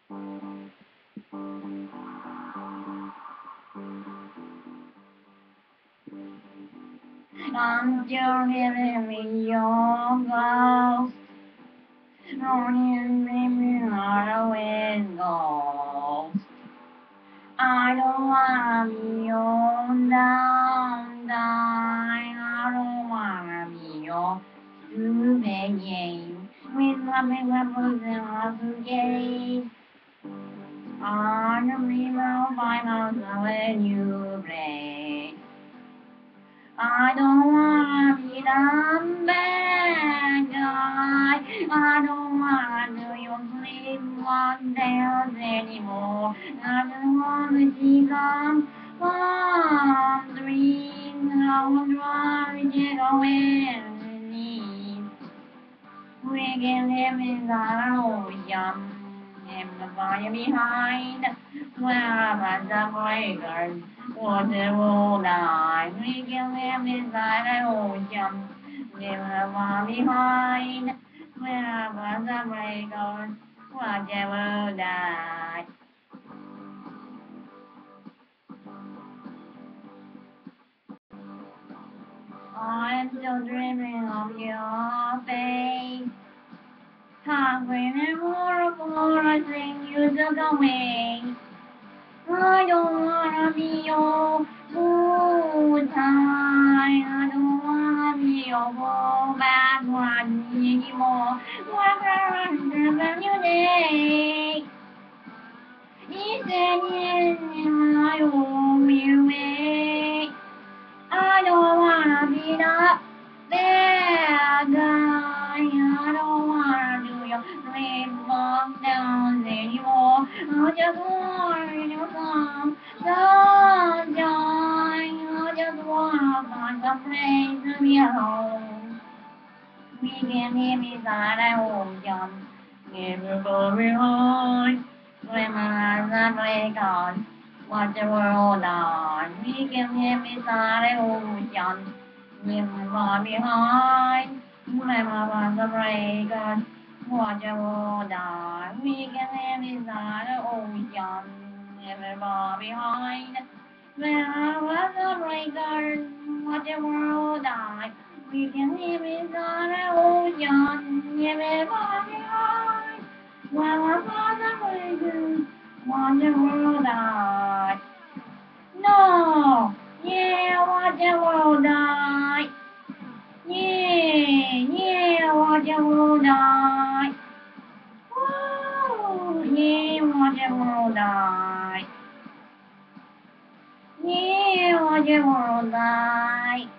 I'm still giving me your ghost. Running me out with ghost. I don't wanna be your down. I don't wanna be your stupid game. With my big weapons and lots of games. I don't remember by myself when you play. I don't wanna be the bad guy. I don't wanna do your sleep one dance anymore. I don't wanna see some dreams. I was trying to go in the we can live inside our ocean. And the fire behind, where the breakers, water will die. We can live inside our ocean. Leave the fire behind, where the breakers, water will die. I'm still dreaming of your face. Hungry and horrible, I think you took away. I don't wanna be your good time. I don't wanna be your bad one anymore. What happened when you day? He said yes, and I won't be away. I don't wanna be the bad guy. I don't wanna do your sleep walk down anymore. I just want you to come sunshine. I just wanna find some place to be alone. We can live inside our ocean. Never go behind. When my eyes are break on. Watch the world on. We can live inside our ocean. Never far behind. When my eyes are break on. Watch the world on. We can live inside our ocean. Never far behind. When my eyes are break on. Watch the world on. We can live inside our ocean, everybody high. While our father rages, watch the world die. No! Yeah, watch the world die. Yeah, watch the world die. Woo! Yeah, watch the world die. Yeah, watch the world die.